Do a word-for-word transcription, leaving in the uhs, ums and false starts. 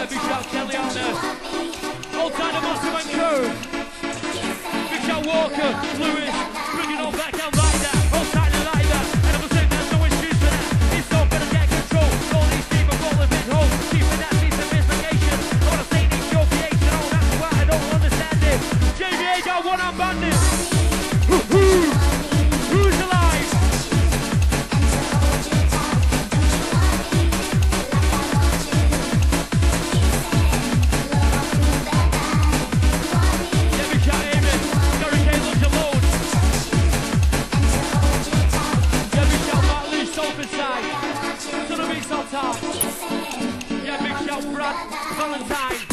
Yeah, big shout Kelly on there. Old time the Massive and crew. Big shout Walker, Lewis, bringing on back down like that. Old time the like that. And I'm saying there's no excuse for that. It's not gonna get control. All these people rolling big holes. Keeping that system is vacation. I wanna say it's your creation. Oh, that's why I don't understand it. J B A got one on bandit. Who's alive? Yeah, big shout Amy. Gary K looks alone. Yeah, big shout Mark Lee, Salford side. Son of East on top. Yeah, big shout Brad Valentine.